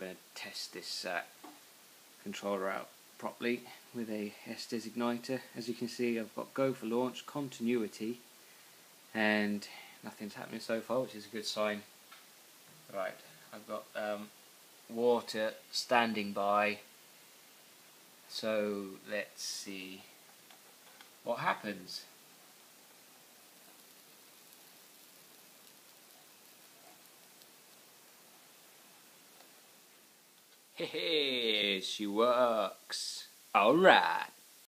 going to test this controller out properly with a Estes igniter. As you can see, I've got go for launch, continuity, and nothing's happening so far, which is a good sign. Right, I've got water standing by, so let's see what happens. Hey, she works. Alright.